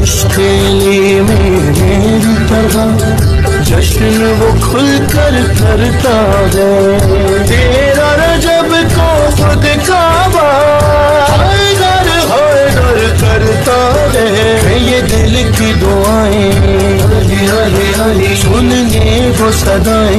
इश्क़-ए-अली में मेरी तरह जश्न वो खुल कर करता है। तेरा रजब को खुद काबा हैदर करता है। ये दिल की दुआएं सुनने वो सदाएं